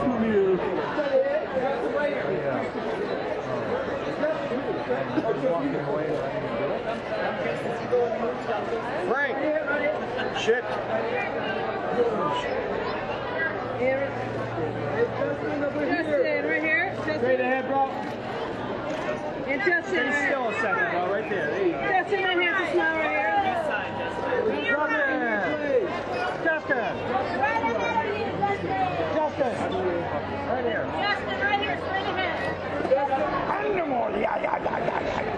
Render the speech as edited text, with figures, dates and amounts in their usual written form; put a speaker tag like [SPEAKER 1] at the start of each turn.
[SPEAKER 1] Come here.
[SPEAKER 2] Frank! Shit!
[SPEAKER 3] Justin, right here. Justin.
[SPEAKER 2] Straight ahead, bro.
[SPEAKER 3] And Justin,
[SPEAKER 2] Stay
[SPEAKER 3] right
[SPEAKER 2] still a second, bro. Right there. There you go.
[SPEAKER 3] Justin, right here. Just smile right here.
[SPEAKER 2] Justin! Justin! Justin! Right here.
[SPEAKER 3] Justin, right here. Straight ahead.
[SPEAKER 2] Animal! Yeah.